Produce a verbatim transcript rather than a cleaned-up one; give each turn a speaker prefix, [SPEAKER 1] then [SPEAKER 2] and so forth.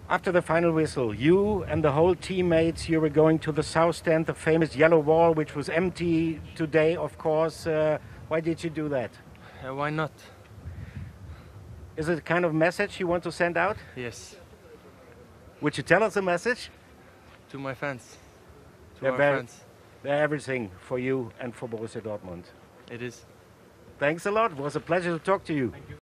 [SPEAKER 1] After the final whistle, you and the whole teammates, you were going to the south stand, the famous yellow wall, which was empty today, of course. Uh, why did you do that?
[SPEAKER 2] Uh, why not?
[SPEAKER 1] Is it a kind of message you want to send out?
[SPEAKER 2] Yes.
[SPEAKER 1] Would you tell us a message?
[SPEAKER 2] To my fans. To
[SPEAKER 1] They're
[SPEAKER 2] our
[SPEAKER 1] very-
[SPEAKER 2] fans.
[SPEAKER 1] They're everything for you and for Borussia Dortmund.
[SPEAKER 2] It is.
[SPEAKER 1] Thanks a lot. It was a pleasure to talk to you.